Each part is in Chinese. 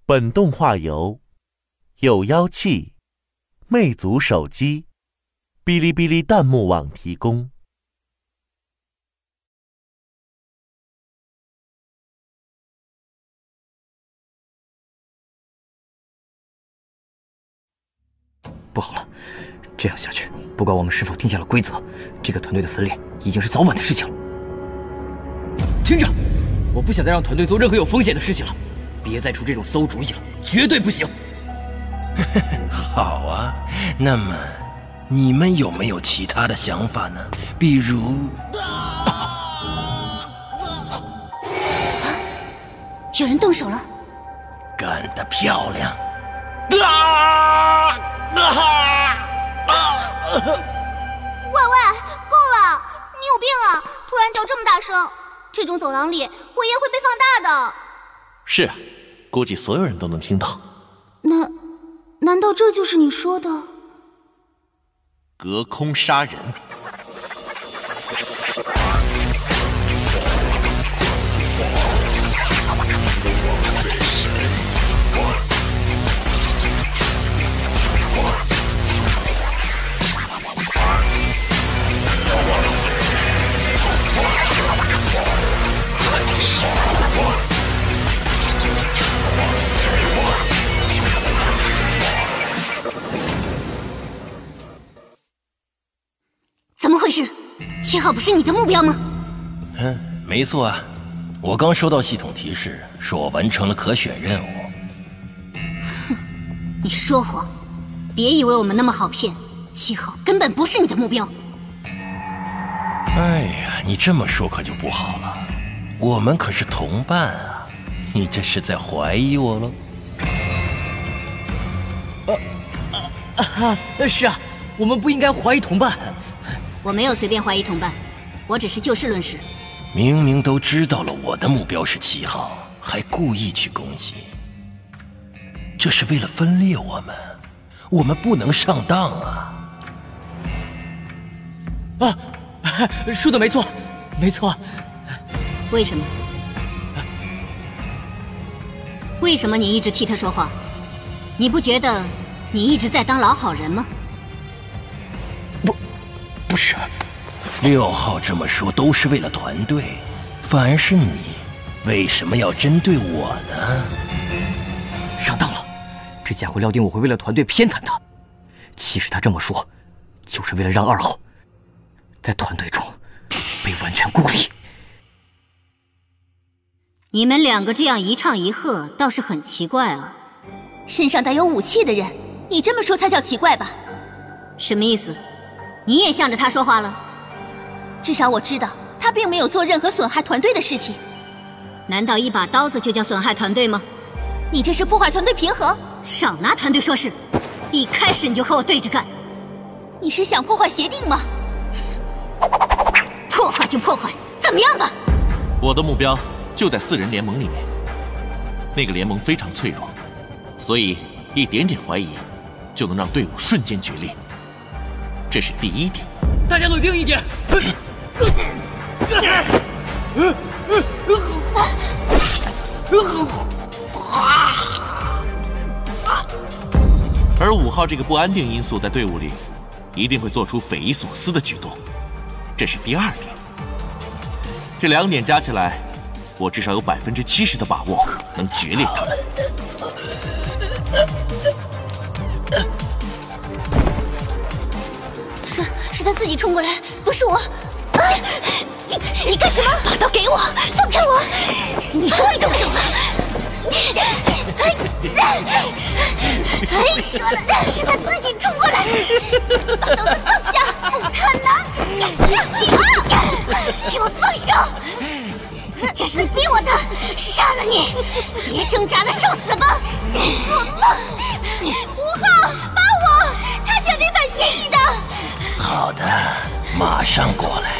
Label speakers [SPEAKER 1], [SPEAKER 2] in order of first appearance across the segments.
[SPEAKER 1] 本动画由有妖气、魅族手机、哔哩哔哩弹幕网提供。
[SPEAKER 2] 不好了，这样下去，不管我们是否定下了规则，这个团队的分裂已经是早晚的事情了。听着，我不想再让团队做任何有风险的事情了，别再出这种馊主意了，绝对不行。
[SPEAKER 3] 好啊，那么你们有没有其他的想法呢？比如……
[SPEAKER 4] 有人动手了，
[SPEAKER 3] 干得漂亮！
[SPEAKER 4] 喂喂，够了！你有病啊！突然叫这么大声，这种走廊里火焰会被放大的。
[SPEAKER 1] 是啊，估计所有人都能听到。
[SPEAKER 4] 难道这就是你说的
[SPEAKER 1] 隔空杀人？
[SPEAKER 4] 怎么回事？7号不是你的目标吗？
[SPEAKER 3] 没错啊，我刚收到系统提示，说我完成了可选任务。
[SPEAKER 4] 哼，你说谎！别以为我们那么好骗，7号根本不是你的目标。
[SPEAKER 3] 哎呀，你这么说可就不好了，我们可是同伴啊！你这是在怀疑我喽？
[SPEAKER 2] 是啊，我们不应该怀疑同伴。
[SPEAKER 4] 我没有随便怀疑同伴，我只是就事论事。
[SPEAKER 3] 明明都知道了我的目标是7号，还故意去攻击，这是为了分裂我们，我们不能上当啊！
[SPEAKER 2] 说的没错，没错。
[SPEAKER 4] 为什么？为什么你一直替他说话？你不觉得你一直在当老好人吗？
[SPEAKER 3] 不是，6号这么说都是为了团队，反而是你，为什么要针对我呢？
[SPEAKER 2] 上当了，这家伙料定我会为了团队偏袒他。其实他这么说，就是为了让2号在团队中被完全孤立。
[SPEAKER 4] 你们2个这样一唱一和，倒是很奇怪啊。
[SPEAKER 5] 身上带有武器的人，你这么说才叫奇怪吧？
[SPEAKER 4] 什么意思？你也向着他说话了？
[SPEAKER 5] 至少我知道他并没有做任何损害团队的事情。
[SPEAKER 4] 难道一把刀子就叫损害团队吗？
[SPEAKER 5] 你这是破坏团队平衡！
[SPEAKER 4] 少拿团队说事，一开始你就和我对着干。
[SPEAKER 5] 你是想破坏协定吗？
[SPEAKER 4] 破坏就破坏，怎么样吧？
[SPEAKER 1] 我的目标就在4人联盟里面，那个联盟非常脆弱，所以一点点怀疑就能让队伍瞬间决裂。这是第一点。
[SPEAKER 2] 大家冷静一点。
[SPEAKER 1] 而5号这个不安定因素在队伍里一定会做出匪夷所思的举动，这是第2点。这2点加起来，我至少有70%的把握能决裂他们。
[SPEAKER 5] 是他自己冲过来，不是我。你干什么？把刀给我，放开我！你终于动手了。说了，是他自己冲过来，把刀子放下，不可能！给我放手！这是你逼我的，杀了你！别挣扎了，受死吧！做梦！5号，帮我！他签违反协议的。
[SPEAKER 3] 好的，马上过来。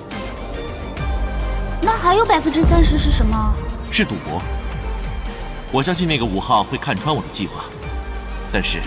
[SPEAKER 4] 那还有30%是什么？
[SPEAKER 1] 是赌博。 我相信那个5号会看穿我的计划，但是，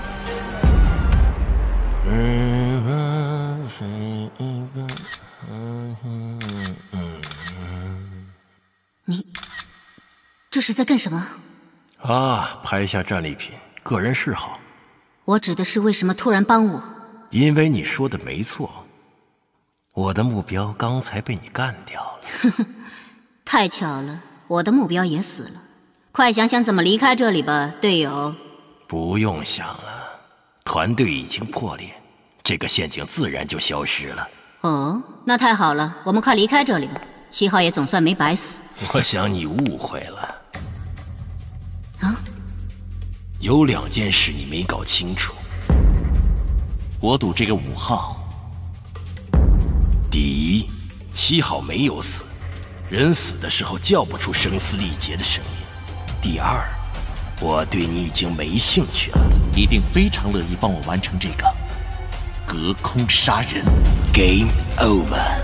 [SPEAKER 5] 你这是在干什么？
[SPEAKER 3] 啊，拍下战利品，个人嗜好。
[SPEAKER 5] 我指的是为什么突然帮我？
[SPEAKER 3] 因为你说的没错，我的目标刚才被你干掉了。
[SPEAKER 5] 太巧了，我的目标也死了。快想想怎么离开这里吧，队友。
[SPEAKER 3] 不用想了，团队已经破裂，这个陷阱自然就消失了。
[SPEAKER 5] 哦，那太好了，我们快离开这里吧。7号也总算没白死。
[SPEAKER 3] 我想你误会了。
[SPEAKER 5] 啊？
[SPEAKER 3] 有2件事你没搞清楚。
[SPEAKER 1] 我赌这个5号。
[SPEAKER 3] 第一，7号没有死，人死的时候叫不出声嘶力竭的声音。第二，我对你已经没兴趣了，
[SPEAKER 1] 一定非常乐意帮我完成这个隔空杀人。
[SPEAKER 3] Game over。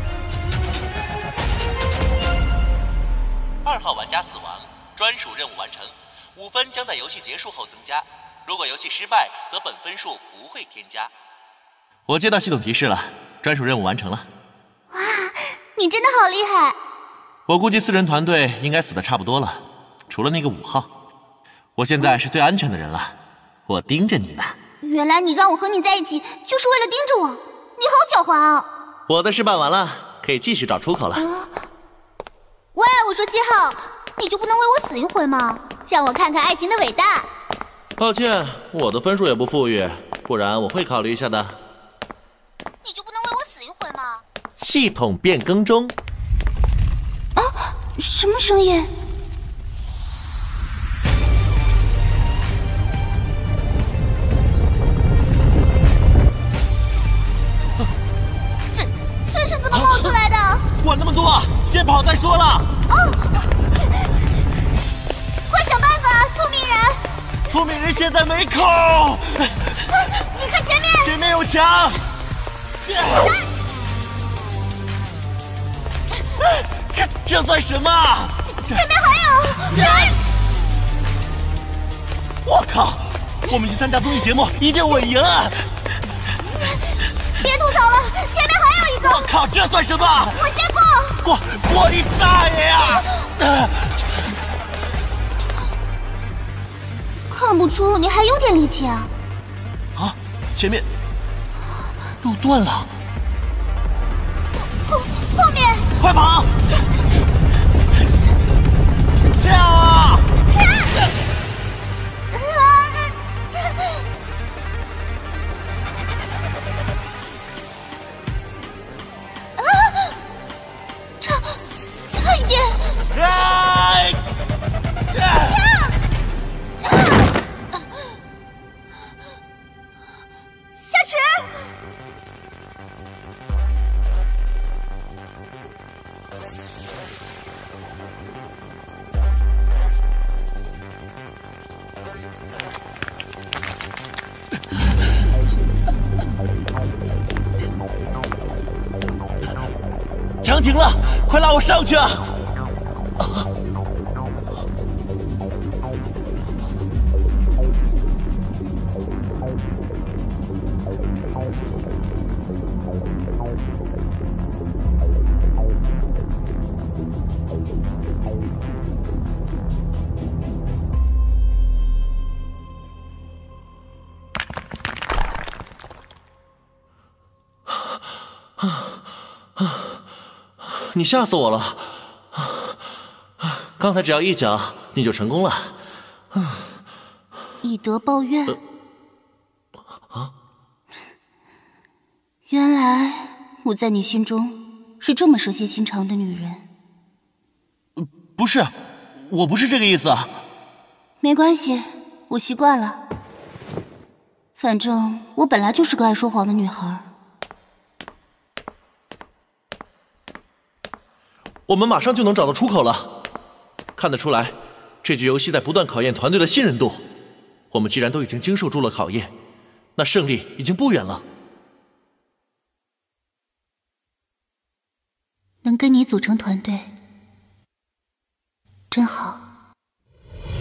[SPEAKER 1] 2号玩家死亡，专属任务完成，5分将在游戏结束后增加。如果游戏失败，则本分数不会添加。我接到系统提示了，专属任务完成了。
[SPEAKER 4] 哇，你真的好厉害！
[SPEAKER 1] 我估计4人团队应该死得差不多了，除了那个5号。我现在是最安全的人了，我盯着你呢。
[SPEAKER 4] 原来你让我和你在一起，就是为了盯着我，你好狡猾啊！
[SPEAKER 1] 我的事办完了，可以继续找出口了。
[SPEAKER 4] 喂，我说7号，你就不能为我死一回吗？让我看看爱情的伟大。
[SPEAKER 1] 抱歉，我的分数也不富裕，不然我会考虑一下的。
[SPEAKER 4] 你就不能为我死一回吗？
[SPEAKER 1] 系统变更中。
[SPEAKER 4] 啊，什么声音？这是怎么冒出来的？
[SPEAKER 1] 管那么多，先跑再说了。
[SPEAKER 4] 哦，快想办法，聪明人！
[SPEAKER 1] 聪明人现在没口。
[SPEAKER 4] 你看前面，
[SPEAKER 1] 前面有墙。这算什么？
[SPEAKER 4] 前面还有人！
[SPEAKER 1] 我靠！我们去参加综艺节目，一定稳赢！
[SPEAKER 4] 别吐槽了，前面还有一个！
[SPEAKER 1] 我靠，这算什么？
[SPEAKER 4] 我先过！
[SPEAKER 1] 过你大爷呀！
[SPEAKER 4] 看不出你还有点力气啊！
[SPEAKER 1] 啊，前面路断了，
[SPEAKER 4] 后面！
[SPEAKER 1] 快跑！跳啊！
[SPEAKER 4] 差一点！下池！
[SPEAKER 1] 墙停了，快拉我上去啊！你吓死我了！刚才只要一脚，你就成功了。
[SPEAKER 4] 以德报怨。原来我在你心中是这么蛇蝎心肠的女人。
[SPEAKER 1] 不是，我不是这个意思。
[SPEAKER 4] 没关系，我习惯了。反正我本来就是个爱说谎的女孩。
[SPEAKER 1] 我们马上就能找到出口了。看得出来，这局游戏在不断考验团队的信任度。我们既然都已经经受住了考验，那胜利已经不远了。
[SPEAKER 4] 能跟你组成团队，真好。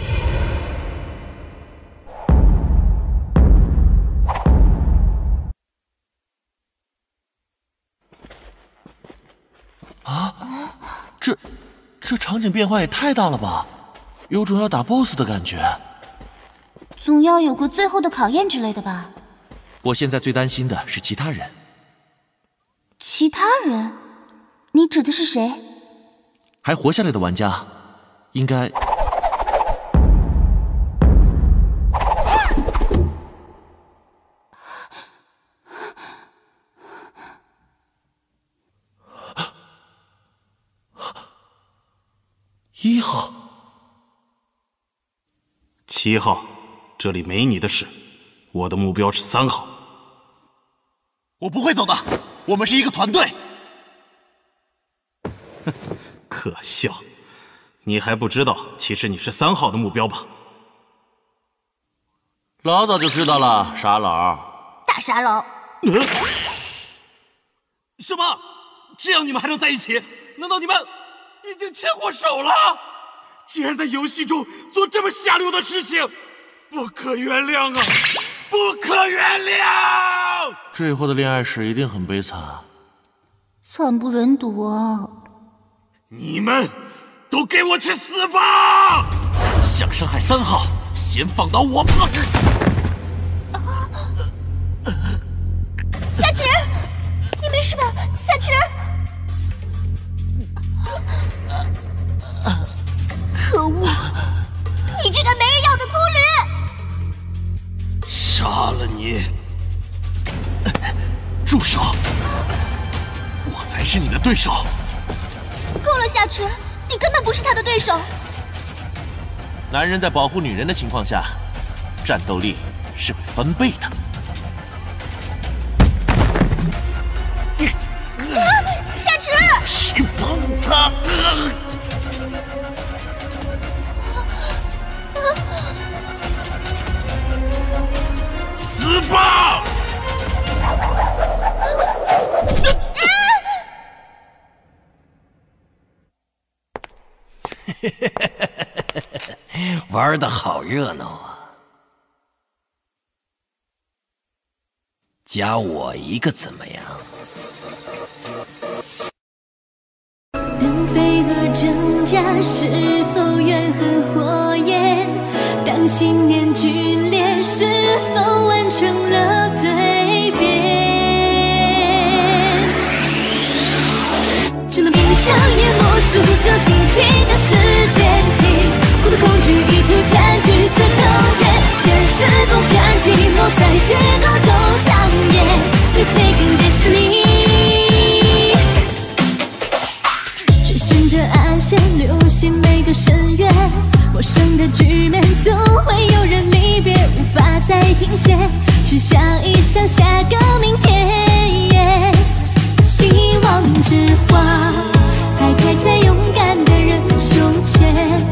[SPEAKER 1] 这场景变化也太大了吧，有种要打 BOSS 的感觉。
[SPEAKER 4] 总要有个最后的考验之类的吧？
[SPEAKER 1] 我现在最担心的是其他人。
[SPEAKER 4] 其他人？你指的是谁？
[SPEAKER 1] 还活下来的玩家，应该……1号、
[SPEAKER 6] 7号，这里没你的事。我的目标是3号。
[SPEAKER 1] 我不会走的，我们是一个团队。
[SPEAKER 6] 可笑，你还不知道，其实你是3号的目标吧？
[SPEAKER 1] 老早就知道了，傻佬。
[SPEAKER 4] 大傻佬。
[SPEAKER 1] 什么？这样你们还能在一起？难道你们已经牵过手了？竟然在游戏中做这么下流的事情，不可原谅啊！不可原谅！这以后的恋爱史一定很悲惨，
[SPEAKER 4] 惨不忍睹啊！
[SPEAKER 1] 你们都给我去死吧！想伤害3号，先放倒我吧！
[SPEAKER 4] 夏池，你没事吧？夏池。可恶！你这个没人要的秃驴！
[SPEAKER 1] 杀了你！住手！我才是你的对手！
[SPEAKER 4] 够了，夏池，你根本不是他的对手。
[SPEAKER 1] 男人在保护女人的情况下，战斗力是会翻倍的。
[SPEAKER 4] 夏池，
[SPEAKER 1] 去碰他！死吧！
[SPEAKER 3] 玩得好热闹啊！加我一个怎么样？
[SPEAKER 7] 当飞蛾挣扎，是否怨恨火焰？当信念剧烈，是否完成了蜕变？只能闭上眼，默数着平静的时间体，孤独恐惧意图占据这空间，现实不甘寂寞在虚构中上演 Mistaken Destiny。顺着暗线流进每个深渊，陌生的局面总会有人离别，无法再停歇，只想一想下个明天。希望之花还开在勇敢的人胸前。